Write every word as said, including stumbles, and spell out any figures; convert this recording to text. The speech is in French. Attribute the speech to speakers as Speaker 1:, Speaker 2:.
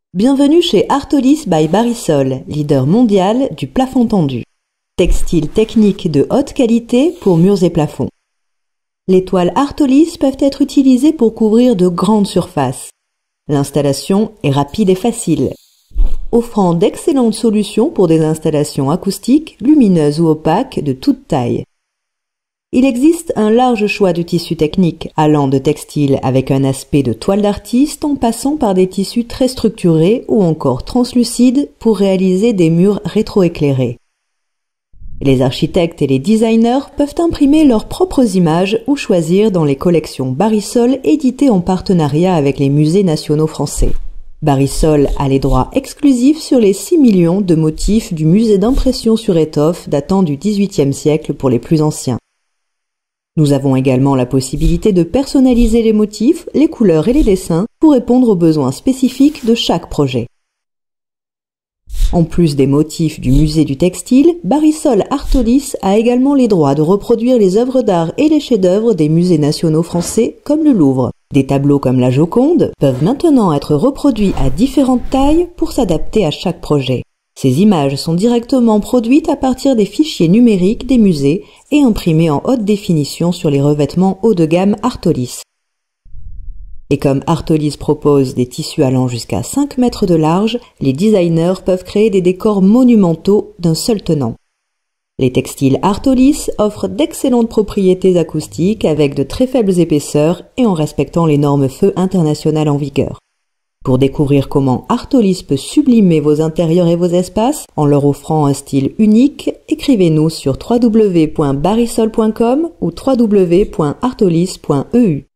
Speaker 1: Bienvenue chez Artolis by Barisol, leader mondial du plafond tendu. Textile technique de haute qualité pour murs et plafonds. Les toiles Artolis peuvent être utilisées pour couvrir de grandes surfaces. L'installation est rapide et facile, offrant d'excellentes solutions pour des installations acoustiques, lumineuses ou opaques de toute taille. Il existe un large choix de tissus techniques, allant de textiles avec un aspect de toile d'artiste en passant par des tissus très structurés ou encore translucides pour réaliser des murs rétroéclairés. Les architectes et les designers peuvent imprimer leurs propres images ou choisir dans les collections Barisol éditées en partenariat avec les musées nationaux français. Barisol a les droits exclusifs sur les six millions de motifs du musée d'impression sur étoffe datant du dix-huitième siècle pour les plus anciens. Nous avons également la possibilité de personnaliser les motifs, les couleurs et les dessins pour répondre aux besoins spécifiques de chaque projet. En plus des motifs du musée du textile, Barisol Artolis a également les droits de reproduire les œuvres d'art et les chefs-d'œuvre des musées nationaux français comme le Louvre. Des tableaux comme la Joconde peuvent maintenant être reproduits à différentes tailles pour s'adapter à chaque projet. Ces images sont directement produites à partir des fichiers numériques des musées et imprimées en haute définition sur les revêtements haut de gamme Artolis. Et comme Artolis propose des tissus allant jusqu'à cinq mètres de large, les designers peuvent créer des décors monumentaux d'un seul tenant. Les textiles Artolis offrent d'excellentes propriétés acoustiques avec de très faibles épaisseurs et en respectant les normes feu internationales en vigueur. Pour découvrir comment Artolis peut sublimer vos intérieurs et vos espaces en leur offrant un style unique, écrivez-nous sur w w w point barisol point com ou w w w point artolis point e u.